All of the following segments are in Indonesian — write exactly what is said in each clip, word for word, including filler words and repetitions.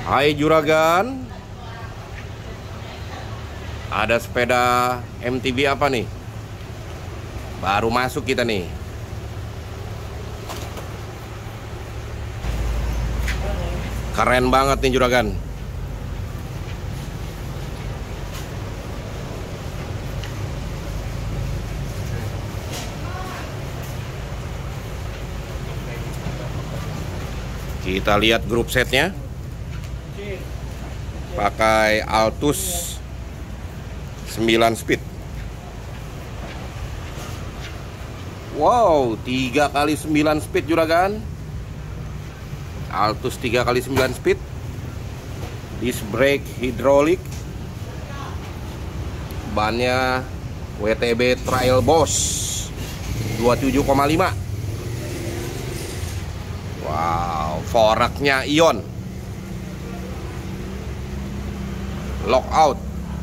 Hai juragan, ada sepeda M T B apa nih? Baru masuk kita nih. Keren banget nih juragan. Kita lihat grup setnya. Pakai Altus sembilan speed. Wow, tiga kali sembilan speed juragan. Altus tiga kali sembilan speed. Disc brake hidrolik. Bannya W T B Trail Boss dua puluh tujuh koma lima. Wow, foraknya ion. Lockout.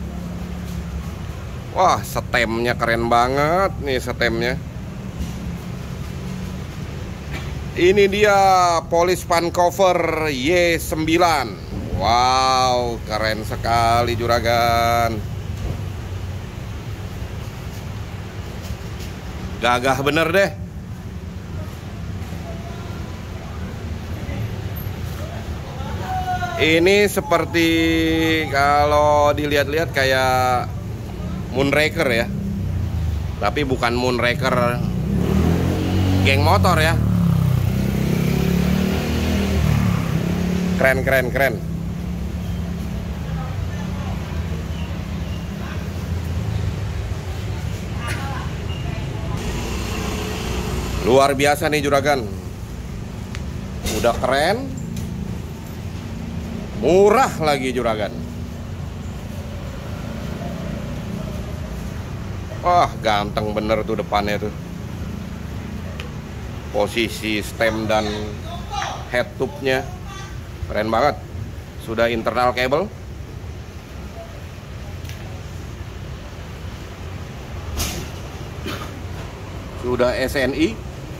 Wah, setemnya keren banget nih setemnya. Ini dia polis pan cover Y sembilan. Wow, keren sekali juragan. Gagah bener deh. Ini seperti kalau dilihat-lihat kayak Moonraker ya. Tapi bukan Moonraker geng motor ya. Keren, keren, keren. Luar biasa nih juragan. Udah keren, murah lagi juragan. Wah, ganteng bener tuh depannya tuh. Posisi stem dan head tube-nya keren banget. Sudah internal kabel. Sudah S N I.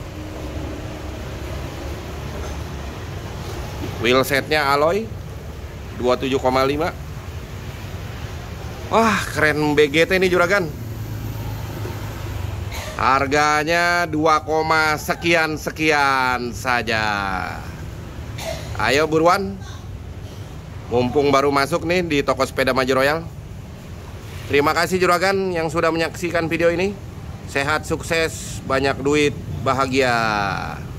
Wheel setnya alloy dua puluh tujuh koma lima. Wah, keren B G T nih juragan. Harganya dua, sekian sekian saja. Ayo buruan. Mumpung baru masuk nih di toko sepeda Maju Royal. Terima kasih juragan yang sudah menyaksikan video ini. Sehat, sukses, banyak duit, bahagia.